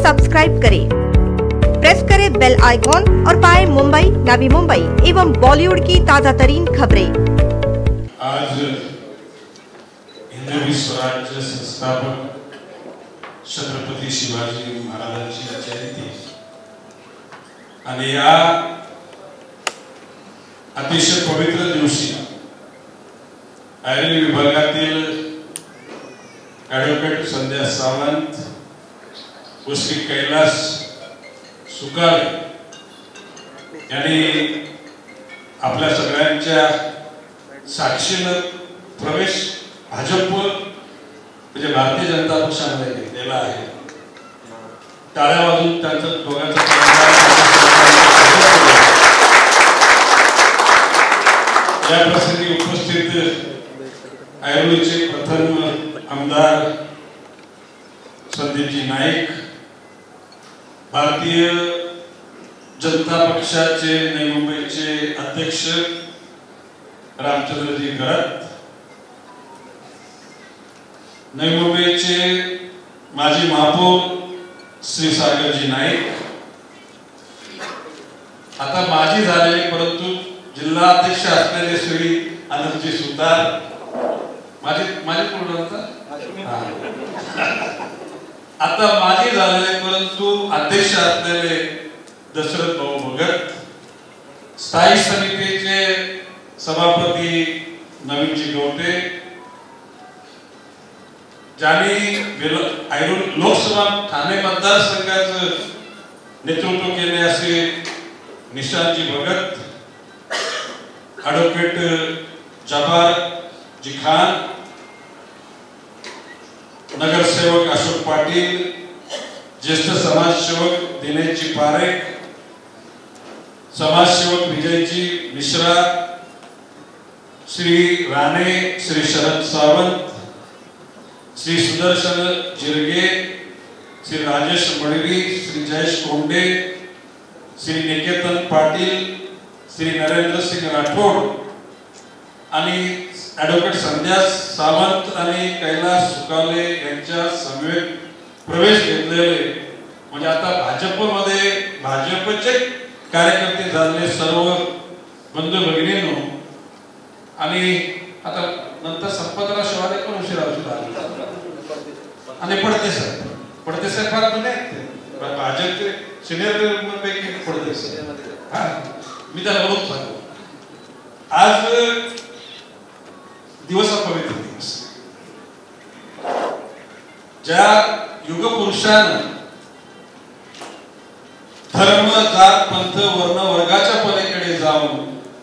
Subscribe करें, press करें bell icon और पाएं मुंबई, नवी मुंबई एवं बॉलीवुड की ताजा तरीन खबरें। आज हिंदवी स्वराज्य संस्थापक छत्रपती शिवाजी महाराजांची जयंती आणि या अतिशय पवित्र दिवशी आयर्लंड विभागातील ॲडव्होकेट संध्या सावंत, श्री कैलास सुकाळे यांनी आपल्या सगळ्यांच्या साक्षीनं प्रवेश भाजप म्हणजे भारतीय जनता पक्षामध्ये घेतलेला आहे। टाळ्या वाजून त्यांचं दोघांचं या प्रसंगी उपस्थित आयर्लंडचे प्रथम आमदार संदीपजी नाईक, भारतीय जनता पक्षाचे नवी मुंबईचे अध्यक्ष रामचंद्रजी गरत, नवी मुंबईचे माजी महापौर श्री सागरजी नाईक, आता माजी झालेले परंतु जिल्हा अध्यक्ष असलेले श्री आनंदजी सुतार, माझे पूर्ण होता आता माजी झालेले परंतु अध्यक्ष असलेले दशरथ भाऊ भगत, स्थायी समितीचे सभापती नवीनजी गवटे, ज्यांनी लोकसभा ठाणे मतदारसंघाचं नेतृत्व केले असे निशांतजी भगत, ॲडव्होकेट जब्बारजी खान, नगरसेवक अशोक पाटील, ज्येष्ठ समाजसेवक दिनेशजी पारेख, समाजसेवक विजयजी मिश्रा, श्री राणे, श्री शरद सावंत, श्री सुदर्शन जिरगे, श्री राजेश मडवी, श्री जयेश कोंडे, श्री निकेतन पाटील, श्री नरेंद्र सिंग राठोड आणि ॲडव्होकेट संध्या सावंत आणि कैलास सुकाळे यांच्या समवेत प्रवेश घेतलेले म्हणजे आता भाजपमध्ये भाजपचे कार्यकर्ते झालेले सर्व बंधू भगिनींनो आणि आता नंतर संपतराव शिवाले पण उशिरा आणि पडते साहेब फार जुने आहेत भाजपचे सिनियर पैकी पडते साहेब, मी त्याला बोलत सांगतो आज दिवस हा पवित्र दिवस, ज्या युगपुरुषानं धर्म, जात, पंथ, वर्ण, वर्गाच्या पलीकडे जाऊन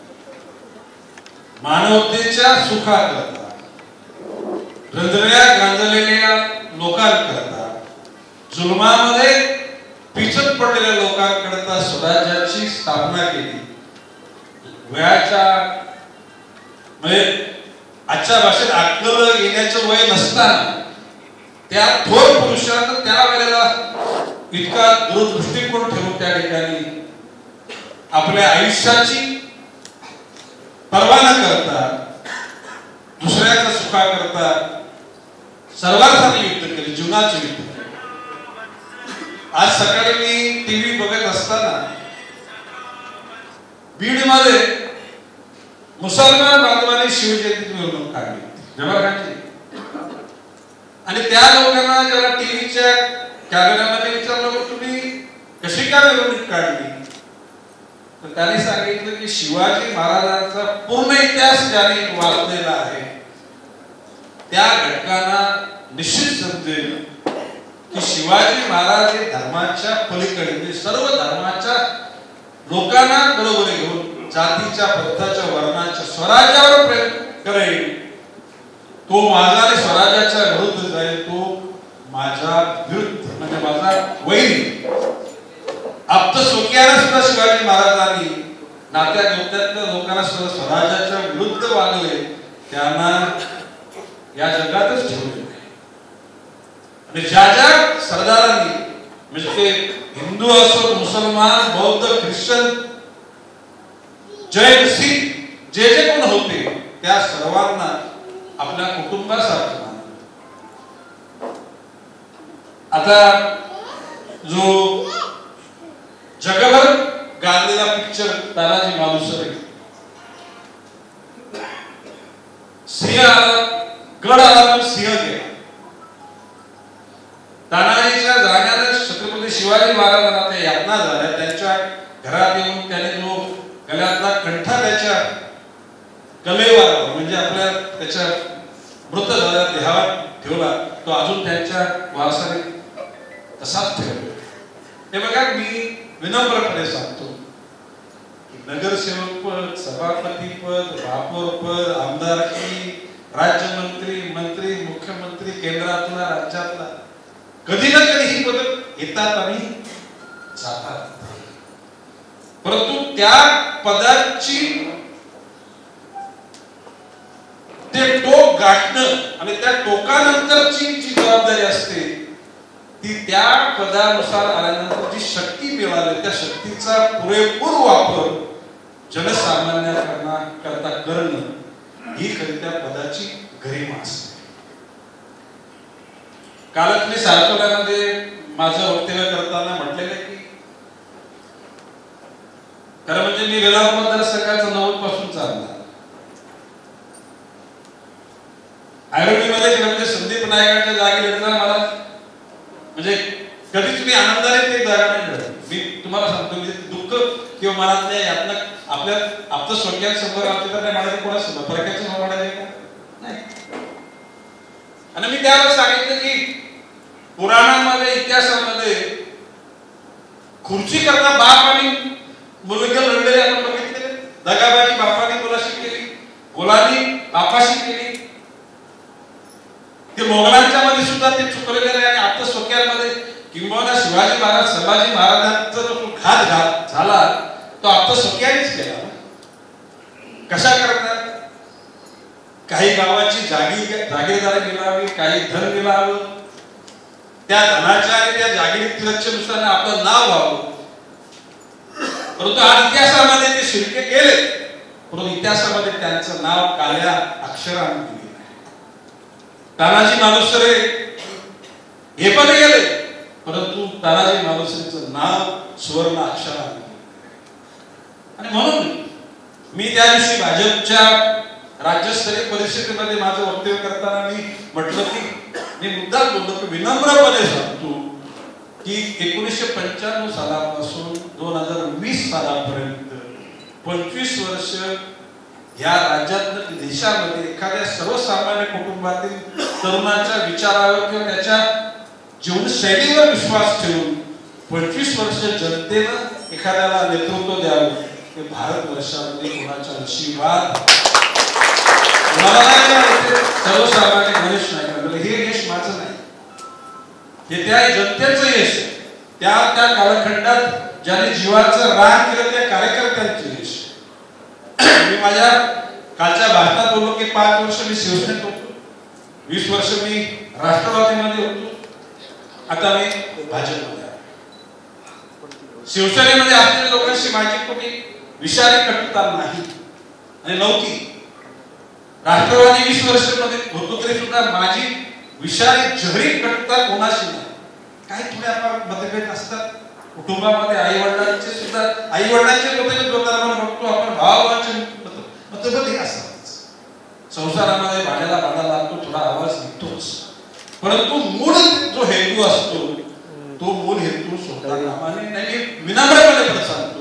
मानवतेच्या सुखाकरता, रंजल्या गांजलेल्या लोकांकरता, जुलमामध्ये पिचत पडलेल्या लोकांकरता स्वराज्याची स्थापना केली। वयाच्या म्हणजे आजच्या भाषेत अक्कल येण्याचं वय नसताना त्या थोर पुरुषानं त्या वेळेला इतका दूरदृष्टिकोन ठेवून त्या ठिकाणी आपल्या आयुष्याची पर्वा न करता, दुसऱ्याच्या सुखाकरता सर्वांसाठी युद्ध केले, जीवनाचे युद्ध केले। आज सकाळी मी टीव्ही बघत असताना बीड मध्ये मुसलमान बांधवांनी शिवजयंती मिरवणूक काढली जवाहरांची, आणि त्या लोकांना ज्याला टीव्हीच्या कॅमेरामध्ये विचारलं तुम्ही कशी काय मिरवणूक काढली, तर त्यांनी सांगितलं की शिवाजी महाराजांचा पूर्ण इतिहास ज्यांनी वाचलेला आहे त्या घटकांना निश्चित समजेल की शिवाजी महाराज हे धर्माच्या पलीकडे म्हणजे सर्व धर्माच्या लोकांना बरोबर घेऊन जातीच्या, पंथाच्या, वर्णाच्या स्वराज्यावर प्रयत्न करेल, तो माझा आणि स्वराज्याच्या विरुद्ध जाईल, तो माझ्या विरुद्ध म्हणजे माझा वैरी। आप्त स्वकीयांना सुद्धा शिवाजी महाराजांनी नात्या गोत्यातल्या लोकांना सुद्धा स्वराज्याच्या विरुद्ध वागले, त्यांना या जगातच ठेवले नाही। आणि ज्या ज्या सरदारांनी म्हणजे ते हिंदू असो, मुसलमान, बौद्ध, ख्रिश्चन, जैन, शीख जे जे कोण होते त्या सर्वांना आपल्या कुटुंबासारखं आता जो जगभर गाजलेला पिक्चर तानाजी मालुसरे, सिंह आला, गड आला पण सिंह गेला. तानाजीच्या जाण्याने छत्रपती शिवाजी महाराजांना त्या यातना झाल्या. त्यांच्या घरात येऊन त्याने जो गळ्यातला कंठा त्याच्या कलेवर म्हणजे आपल्या त्याच्या मृत झालेल्या देहावर ठेवला, तो अजून त्यांच्या वारसाने तसाच ठेवला. हे बघा, मी विनम्रपणे सांगतो की नगरसेवक पद, सभापती पद, महापौर पद, आमदारकी, राज्यमंत्री, मंत्री, मुख्यमंत्री, केंद्रातला, राज्यातला, कधी ना कधी ही पद येतात आणि जातात. परंतु त्या पदाची ते टोक गाठणं आणि त्या टोकानंतरची जी जबाबदारी असते ती त्या पदानुसार आल्यानंतर जी शक्ती मिळाली त्या शक्तीचा पुरेपूर वापर जनसामान्यांकरता करणं ही खरी त्या पदाची गरिमा असते. कालच मी सारथोल्यामध्ये माझं वक्तव्य करताना म्हटलेलं की खरं म्हणजे मी वेलापूर मतदारसंघाचा 90 पासून चालला. आयरोनीमध्ये म्हणजे संदीप नायकांच्या जागी लढताना मला म्हणजे कधीच मी आनंदाने ते जागा नाही लढली. मी तुम्हाला सांगतो, म्हणजे दुःख किंवा मनातल्या यातनं आपल्या आपलं स्वकीयांसमोर आमच्या तर नाही म्हणायचं, कोणासमोर परक्याच्या समोर म्हणायचं नाही. आणि मी त्यावर सांगितलं की पुराणामध्ये, इतिहासामध्ये खुर्ची करता बाप आणि मुलगा लढलेले आपण बघितले. दगाबाजी बापाने मुलाशी केली, मुलांनी बापाशी केली. ते मोगलांच्या मध्ये सुद्धा ते चुकलेले आहे. आणि आता सोक्यांमध्ये किंबहुना शिवाजी महाराज, संभाजी महाराजांचा जो घात झाला तो आता सोक्यानेच केला. कशा करतात? काही गावाची जागीरदारी मिळावी, काही धन मिळावं, त्या धनाच्या आणि त्या जागीरनुसार आपलं नाव व्हावं. परंतु आज इतिहासामध्ये ते शिरके गेले, परंतु इतिहासामध्ये त्यांचं नाव काळ्या अक्षराने दिले. तानाजी मालुसरे हे पण गेले, परंतु तानाजी मालुसरेचं नाव सुवर्ण अक्षराने. आणि म्हणून मी त्या दिवशी भाजपच्या राज्यस्तरीय परिषदेमध्ये माझं वक्तव्य करताना मी म्हटलं की मी मुद्दा बोललो की विनम्रपणे सांगतो की 1995 सालापासून 2020 सालापर्यंत 25 वर्ष या राज्यात देशामध्ये एखाद्या सर्वसामान्य कुटुंबातील तरुणाच्या विचारावर किंवा त्याच्या जीवनशैलीवर विश्वास ठेवून 25 वर्ष जनतेनं एखाद्याला नेतृत्व द्यावं. ते भारतवर्षामध्ये कोणाच्या आशीर्वाद सर्वसामान्य गणेश नाईक, हे यश माझं नाही, हे त्या जनतेचं यश आहे. त्या कालखंडात ज्याने जीवाचं रान केलं त्या कार्यकर्त्यांचं यश. मी माझ्या कालच्या भारतात बोललो की 5 वर्ष मी शिवसेनेत होतो, 20 वर्ष मी राष्ट्रवादीमध्ये होतो, आता मी भाजपमध्ये आहे. शिवसेनेमध्ये असलेल्या लोकांशी माझी कोणी विषारी कटुता नाही आणि नव्हती. राष्ट्रवादी 20 वर्षांमध्ये होतो तरी सुद्धा माझी विषारी जहरी कटुता कोणाशी नाही. काही थोडे आपण मतभेद असतात कुटुंबामध्ये, आई वडिलांचे मतभेद होताना बघतो आपण, भावाचे मतभेद हे असतात. संसारामध्ये भांड्याला लागतो, थोडा आवाज निघतोच, परंतु मूळ जो हेतू असतो तो मूळ हेतू सोडता कामा नये. विनम्रपणे सांगतो,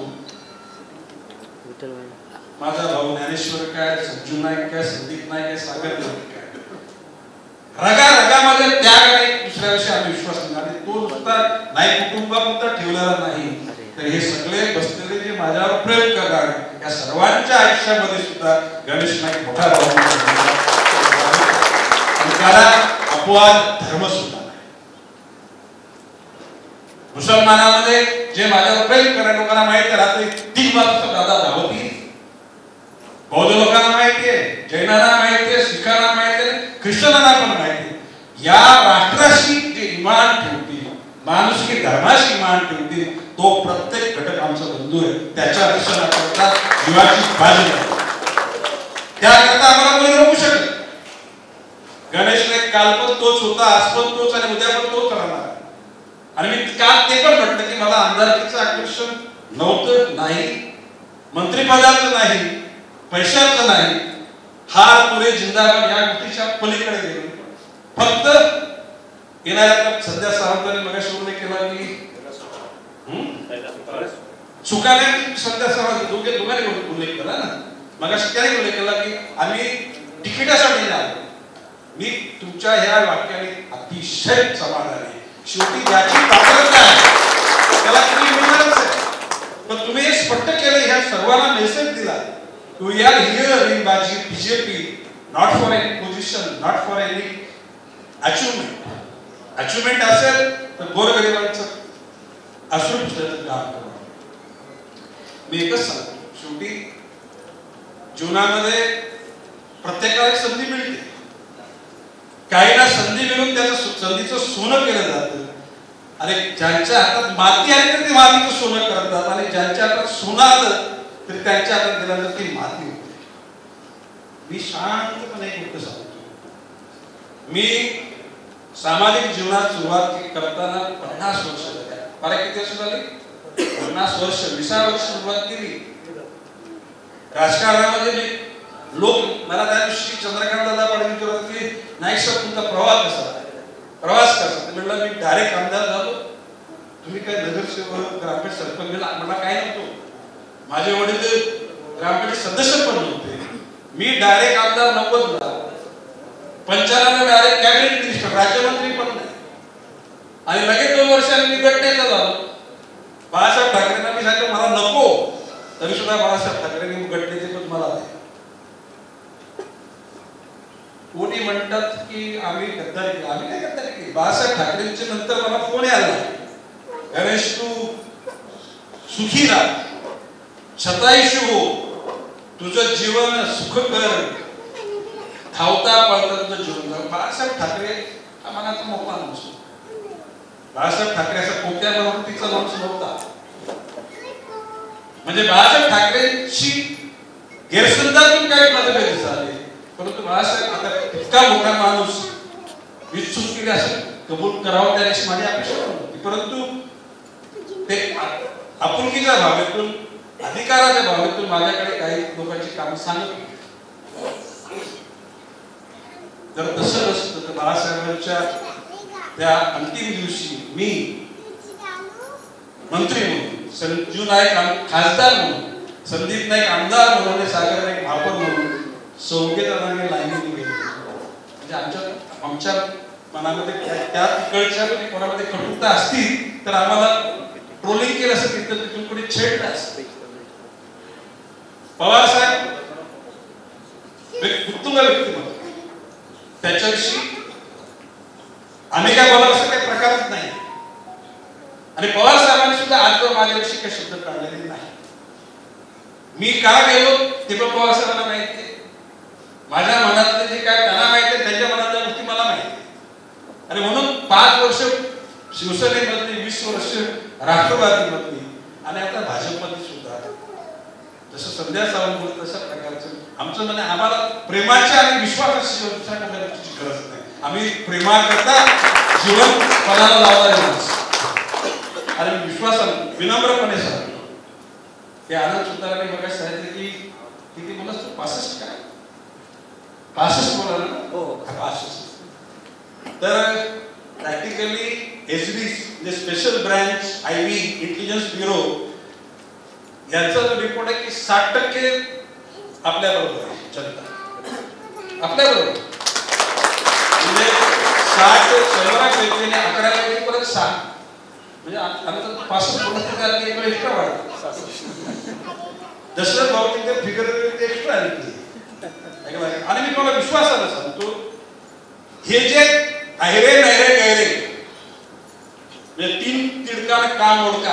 माझा भाऊ ज्ञानेश्वर काय, संजू नाईक काय, संदीप नाईक काय, सागर नाईक काय, रगामध्ये त्याग नाही, दुसऱ्या वर्षी आम्ही विश्वास नाही. आणि तो नुसता नाईक कुटुंबापुरता ठेवलेला नाही, तर हे सगळे बसलेले जे माझ्यावर प्रेम करणार या सर्वांच्या आयुष्यामध्ये सुद्धा गणेश नाईक मोठा भाऊ. त्याला अपवाद धर्म सुद्धा नाही. मुसलमानामध्ये जे माझ्यावर प्रेम करणाऱ्या लोकांना माहिती आहे, रात्री 3 वाजता दादा धावती. बौद्ध लोकांना माहिती आहे, जैनांना माहिती आहे, शिखांना माहिती आहे, ख्रिश्चनांना पण माहिती आहे. या राष्ट्राशी जे इमान ठेवतील, माणुसकी धर्माशी इमान ठेवतील, तो प्रत्येक घटक आमचा बंधू आहे. त्याच्या रक्षणाकरता जीवाची बाजू आहे. त्याकरता आम्हाला कोणी रोखू शकत. गणेश नाईक काल पण तोच होता, आज पण तोच आणि उद्या पण तोच राहणार. आणि मी काल ते पण म्हटलं की मला आमदारकीचं आकर्षण नव्हतं, नाही, मंत्रिपदाचं नाही, पैशाचं नाही, हार तुरे जिंदाबाद या गोष्टीच्या पलीकडे गेलो. फक्त येणाऱ्या सध्या सावंतांनी मगाशी उल्लेख केला की सुखाने सध्या सावंत दोघांनी उल्लेख केला ना, मगाशी त्याने उल्लेख केला की आम्ही तिकिटासाठी आलो. मी तुमच्या ह्या वाक्याने अतिशय समाधान आहे. शेवटी ज्याची पात्रता आहे त्याला तुम्ही मिळणारच आहे. पण तुम्ही हे स्पष्ट केलं, ह्या सर्वांना मेसेज दिला, we are here in BJP not for any position, not for any achievement. Achievement असेल तर गोरगरिबांचं अश्रू पुसण्याचं काम करा. मी एकच सांगतो, शेवटी जीवनामध्ये प्रत्येकाला एक संधी मिळते. काहींना संधी मिळून त्याचं संधीचं सोनं केलं जातं. आणि ज्यांच्या हातात माती आली तर ते मातीचं सोनं करतात, आणि ज्यांच्या हातात सोनं आलं तर त्यांच्या हातात दिल्यानंतर ती माती होते. मी शांतपणे एक गोष्ट सांगतो, मी सामाजिक जीवनात सुरुवात करताना 50 वर्ष झाली. मला किती वर्ष झाली? 50 वर्ष. 20 वर्ष सुरुवात केली राजकारणामध्ये. मी लोक मला त्या दिवशी चंद्रकांत दादा पाटील विचारत की नाईक साहेब तुमचा प्रवास कसा? म्हटलं मी डायरेक्ट आमदार झालो. तुम्ही काय नगरसेवक, ग्रामपंचायत सरपंच? मला काय नव्हतो. माझे वडील ग्रामपंचायत सदस्य पण नव्हते. मी डायरेक्ट आमदार 90 ला, 95 डायरेक्ट कॅबिनेट मिनिस्टर, राज्यमंत्री पण नाही. आणि लगेच 2 वर्षांनी मी गटनेता झालो. बाळासाहेब ठाकरेंना मी सांगितलं मला नको, तरी सुद्धा बाळासाहेब ठाकरेंनी गटनेते पण मला नाही. कोणी म्हणतात की आम्ही गद्दारी केली. आम्ही नाही गद्दारी केली. बाळासाहेब ठाकरेंच्या नंतर मला फोन आला, गणेश तू सुखी राहा, शतायुषी हो, तुझं जीवन सुखकर, धावता पळता तुझं जीवन जाऊ. बाळासाहेब ठाकरे हा मनाचा मोठा माणूस. बाळासाहेब ठाकरे असा कोणत्या प्रवृत्तीचा माणूस नव्हता. म्हणजे बाळासाहेब ठाकरेंची गैरसमजातून काही मतभेद झाले, परंतु बाळासाहेब आता इतका मोठा माणूस विचूक केले असं कबूल करावं त्याची माझी अपेक्षा नव्हती. परंतु ते आपुलकीच्या भावनेतून, अधिकाराच्या भावनेतून माझ्याकडे काही लोकांची कामं सांगत. जर तसं नसतं तर बाळासाहेबांच्या त्या अंतिम दिवशी मी मंत्री म्हणून, संजू नाईक खासदार म्हणून, संदीप नाईक आमदार म्हणून, सागर नाईक महापौर म्हणून सौकेताने लाईनीने गेले. म्हणजे आमच्या मनामध्ये त्या तिकडच्या कोणामध्ये कटुता असतील तर आम्हाला ट्रोलिंग केलं असं तिथं तिथून कोणी छेडलं असतं. पवार साहेब उत्तुंग व्यक्तिमत्व, त्याच्याविषयी आम्ही काय बोलावं असं काही प्रकारच नाही. आणि पवार साहेबांनी सुद्धा आजवर माझ्याविषयी काही शब्द काढलेले नाही. मी का गेलो ते पण पवार साहेबांना माहिती आहे. माझ्या मनातले जे काय त्यांना माहिती आहे, त्यांच्या मनातल्या गोष्टी मला माहिती आहे. आणि म्हणून 5 वर्ष शिवसेनेमधली, 20 वर्ष राष्ट्रवादीमधली, आणि आता भाजपमध्ये सुद्धा जसं संध्या सावंत बोलत तशा प्रकारचं आमचं म्हणजे आम्हाला प्रेमाच्या आणि विश्वासाची दुसऱ्या कोणत्या गोष्टीची गरज नाही. आम्ही प्रेमाकरता जीवन पणाला लावणारे माणसं. आणि विश्वासाने विनम्रपणे सांगतो. ते आनंद सुतारांनी बघा सांगितलं की किती बोलस तू 65 काय 65 बोला ना. हो 65. तर प्रॅक्टिकली एसबी म्हणजे special branch IB intelligence bureau यांचा जो रिपोर्ट आहे की 60% आपल्या बरोबर आहे जनता, आपल्या बरोबर. म्हणजे 60-100पैकी 11पैकी परत 6 म्हणजे आमचं 65 बोलत एक एक्स्ट्रा वाढत. दशरथ भाऊची ते फिगर एक्स्ट्रा आली. आणि मी तुम्हाला विश्वासाला सांगतो, हे जे अहिरे नैरे गैरे म्हणजे 3 तिडकाने काम ओळखा,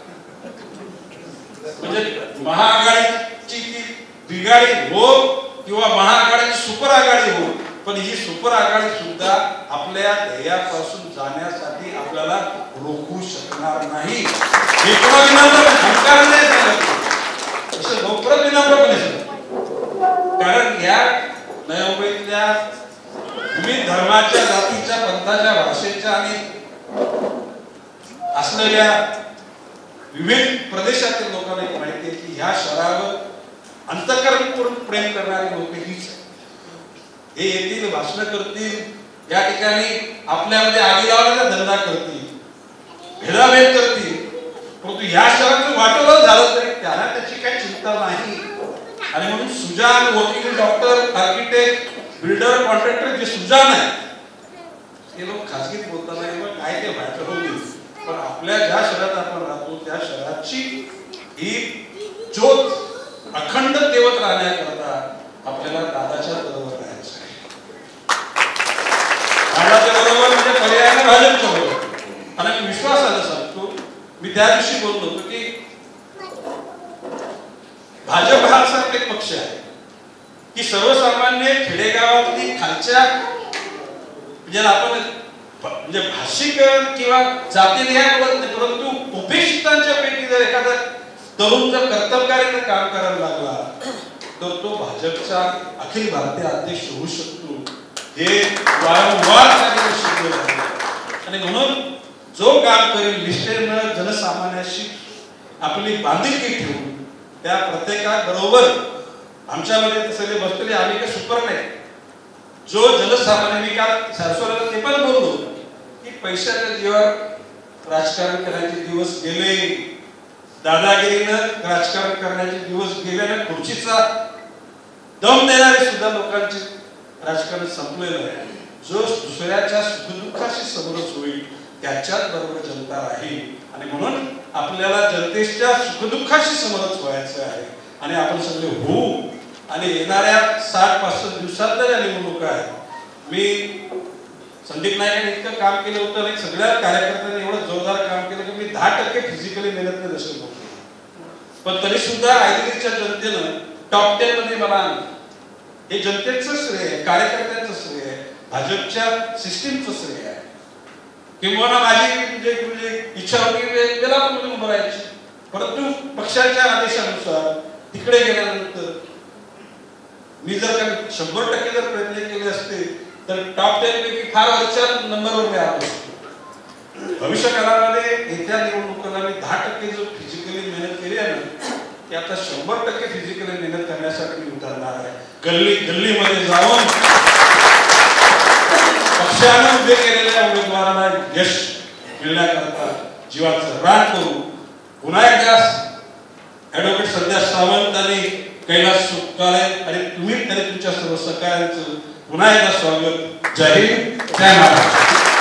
म्हणजे महाआघाडीची ती बिघाडी हो किंवा महाआघाडीची सुपर आघाडी हो, पण ही सुपर आघाडी सुद्धा आपल्या ध्येयापासून जाण्यासाठी आपल्याला रोखू शकणार नाही. हे कोणा विनम्र अहंकाराने सांगतो, असं लवकरच विनम्रपणे सांगतो. कारण या नवी मुंबईतल्या विविध धर्माच्या, जातीच्या, पंथाच्या, भाषेच्या आणि असलेल्या विविध प्रदेशातील लोकांना एक माहिती आहे की ह्या शहरावर अंतःकरण करून प्रेम करणारी लोक हीच हे येतील, भाषण करतील, या ठिकाणी आपल्यामध्ये आगी लावण्याचा धंदा करतील, भेदाभेद करतील, परंतु या शहराचं वाटोळं झालं तरी त्यांना त्याची काही चिंता नाही. आणि म्हणून सुजान वकील, डॉक्टर, आर्किटेक्ट, बिल्डर, कॉन्ट्रॅक्टर जे सुजान आहे ते लोक खासगीत बोलताना काय ते व्हायचं होईल, पण आपल्या ज्या शहरात आपण राहतो त्या शहराची ही ज्योत अखंड तेवत राहण्याकरता आपल्याला दादाच्या बरोबर राहायचं आहे. दादाच्या बरोबर म्हणजे पर्यायाने भाजपच्या बरोबर. आणि मी विश्वासाने सांगतो, मी त्या दिवशी बोललो होतो की भाजप हा असा एक पक्ष आहे की सर्वसामान्य खेडेगावातली खालच्या ज्याला आपण म्हणजे भाषिक किंवा जातीने परंतु उपेक्षितांच्या पैकी जर एखादा तरुण जर कर्तबगारीने काम करायला लागला तर तो भाजपचा अखिल भारतीय अध्यक्ष होऊ शकतो. हे वारंवार सिद्ध झाले. आणि म्हणून जो काम करेल निष्ठेनं जनसामान्याशी आपली बांधिलकी ठेवून त्या प्रत्येकाबरोबर आमच्यामध्ये तसले बसलेले आम्ही काही सुपर नाही. जो जनसामान्य मी काल सारस्वराला ते पण बोललो की पैशाच्या जीवावर राजकारण करण्याचे दिवस गेले, दादागिरीनं राजकारण करण्याचे दिवस गेले आणि खुर्चीचा दम देणारे सुद्धा लोकांचे राजकारण संपलेलं आहे. जो दुसऱ्याच्या सुखदुःखाशी समरस होईल त्याच्याच बरोबर जनता राहील. आणि म्हणून आपल्याला जनतेच्या सुखदुःखाशी समरस व्हायचं आहे आणि आपण सगळे होऊ. आणि येणाऱ्या 60-65 दिवसात या निवडणुका आहेत. मी संदीप नाईकांनी इतकं काम केलं होतं आणि सगळ्या कार्यकर्त्यांनी एवढं जोरदार काम केलं की मी 10% फिजिकली मेहनत नाही दर्शन होतो, पण तरी सुद्धा आयदिरीच्या जनतेनं टॉप 10 मध्ये मला आणलं. हे जनतेचं श्रेय आहे, कार्यकर्त्यांचं श्रेय आहे, भाजपच्या सिस्टीमचं श्रेय आहे. किंवा माझी म्हणजे इच्छा होती त्याला पण उभं राहायची, परंतु पक्षाच्या आदेशानुसार तिकडे गेल्यानंतर मी जर का 100% जर प्रयत्न केले असते तर टॉप 10 पैकी फार वरच्या नंबरवर मी आलो असतो. भविष्य काळामध्ये येत्या निवडणुकीला मी 10% जर फिजिकली मेहनत केली आहे ना की आता 100% फिजिकली मेहनत करण्यासाठी मी उतरणार आहे. गल्ली गल्लीमध्ये जाऊन पक्षाने उभे केलेल्या उमेदवारांना यश मिळण्याकरता जीवाचं रान करू. पुन्हा एकदा ऍडव्होकेट संध्या सावंत आणि कैलास सुकाळे आणि तुम्ही आणि तुमच्या सर्व सहकाऱ्यांचं पुन्हा एकदा स्वागत. जय हिंद, जय महाराष्ट्र.